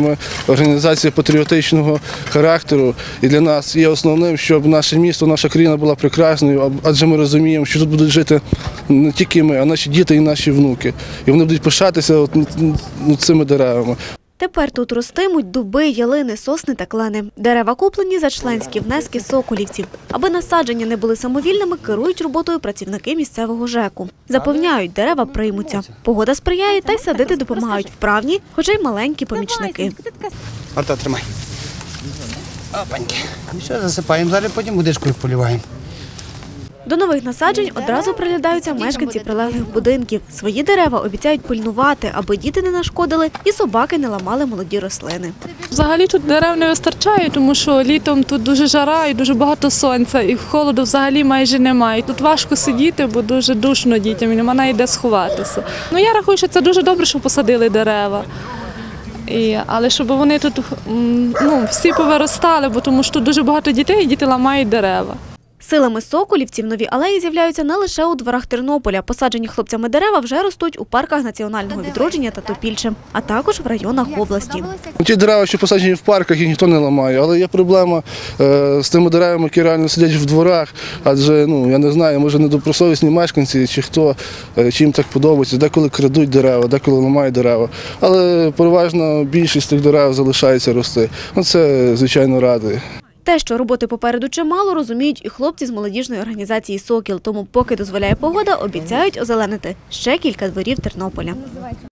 Ми організація патріотичного характеру, і для нас є основним, щоб наше місто, наша країна була прекрасною, адже ми розуміємо, що тут будуть жити не тільки ми, а наші діти і наші внуки. І вони будуть пишатися цими деревами. Тепер тут ростимуть дуби, ялини, сосни та клени. Дерева куплені за членські внески соколівців. Аби насадження не були самовільними, керують роботою працівники місцевого ЖЕКу. Запевняють, дерева приймуться. Погода сприяє, та й садити допомагають вправні, хоча й маленькі помічники. Арта, тримай. Опаньки. І все, засипаємо, зараз потім водичкою поліваємо. До нових насаджень одразу приглядаються мешканці прилеглих будинків. Свої дерева обіцяють пильнувати, аби діти не нашкодили і собаки не ламали молоді рослини. Взагалі тут дерев не вистачає, тому що літом тут дуже жара і дуже багато сонця, і холоду взагалі майже немає. Тут важко сидіти, бо дуже душно дітям, і нема навіть де сховатися. Я рахую, що це дуже добре, що посадили дерева. Але щоб вони тут всі повиростали, бо тому що тут дуже багато дітей, і діти ламають дерева. Силами соколівців нові алеї з'являються не лише у дворах Тернополя. Посаджені хлопцями дерева вже ростуть у парках національного відродження та Топільче, а також в районах області. Ті дерева, що посаджені в парках, їх ніхто не ламає, але є проблема з тими деревами, які реально сидять в дворах, адже, я не знаю, може недобросовісні мешканці, чи хто, чи їм так подобається, деколи крадуть дерева, деколи ламають дерева, але переважно більшість тих дерев залишається рости. Це, звичайно, радує. Те, що роботи попереду чимало, розуміють і хлопці з молодіжної організації «Сокіл». Тому, поки дозволяє погода, обіцяють озеленити ще кілька дворів Тернополя.